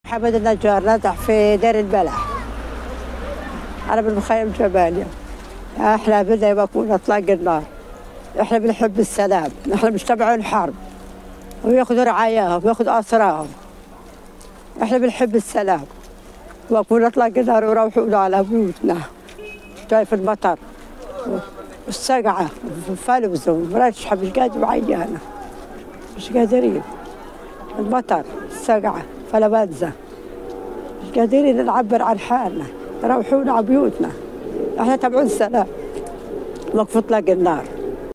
حمد النجار نزح في دير البلح. أنا بالمخيم جباليا. إحنا بدنا يكون إطلاق النار. إحنا بنحب السلام، إحنا مش تبعون حرب وياخذوا رعاياهم وياخذوا أسراهم. إحنا بنحب السلام ويكون إطلاق النار ويروحوا على بيوتنا. شايف المطر والسقعة والفلوز والمرشحة مش قادر معيانا، مش قادرين. المطر السقعة فلبنزة مش قادرين نعبر عن حالنا. روحونا على بيوتنا. احنا تبعون السلام وقف اطلاق النار.